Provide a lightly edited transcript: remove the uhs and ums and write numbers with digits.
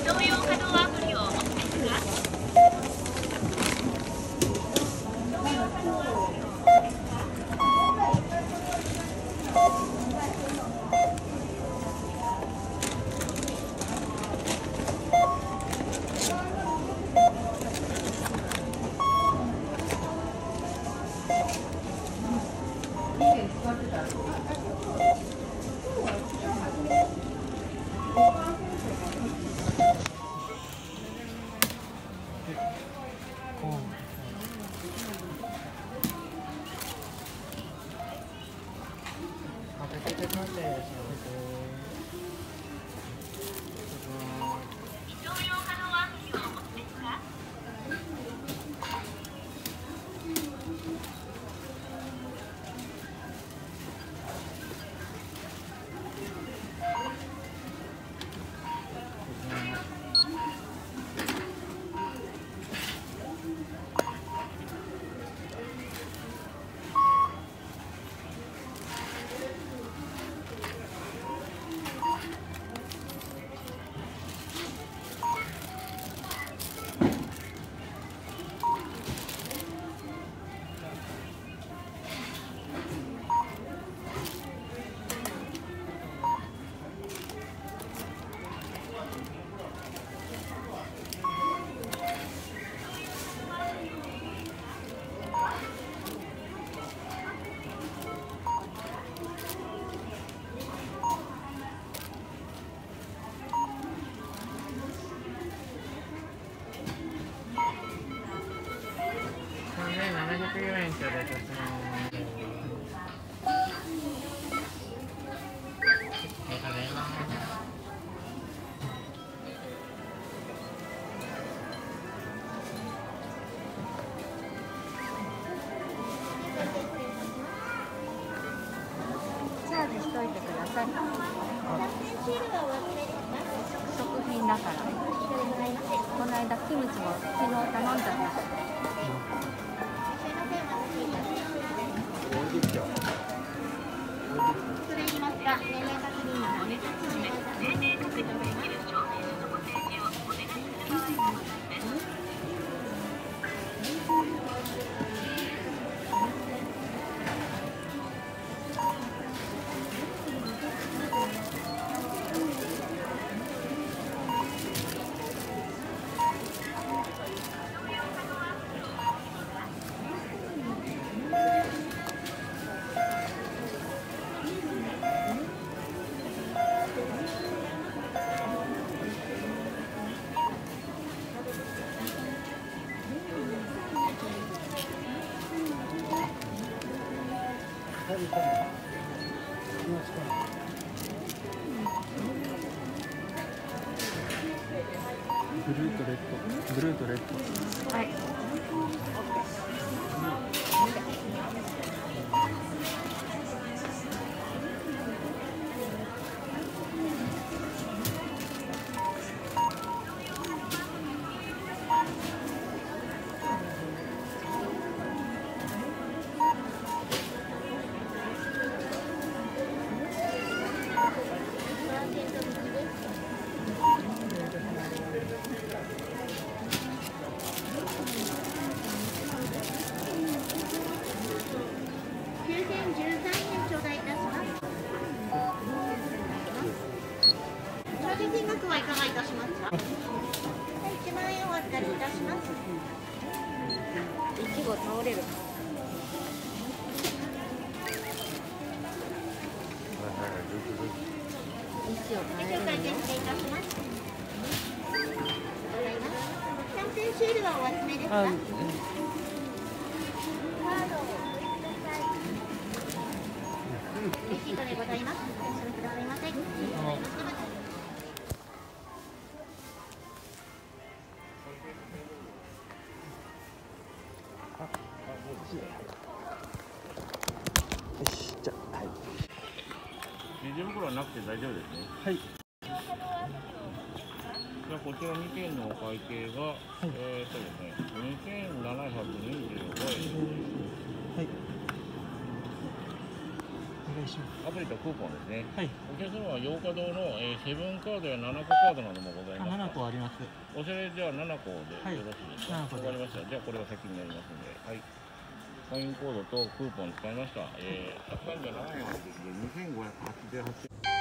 動用可能アプリをお持ちですか？ 700円頂戴いたします。 チャージしといてください。食品だから。この間キムチも昨日頼んじゃった。 失礼しますが、年齢確認のため、年齢確認できる証明書のご提示をお願いする場合がございます。 ブルーとレッド、ブルーとレッド。 はい。 金額はいかがいたしますか？1万円お預かりいたします。 いちご倒れる。石を変えるのね。 失礼いたします。キャンペーンシールはお集めですか？カードをレシートでございます。お納めくださいませ。 よし、じゃあ、はい。 レジ袋はなくて大丈夫ですね。 はい。 じゃあこちら2件のお会計が、 はい、 ですね、2725円。 はい。 願いします。 アプリとクーポンですね。 はい。 お客様は8日堂の、セブンカードや7個カードなどもございます。 7個あります。 おそれじゃあ7個でよろしいですか。 7個でわかりました。じゃあこれが先になりますので、はい。サインコードとクーポン使いました。137円はですね、2588円。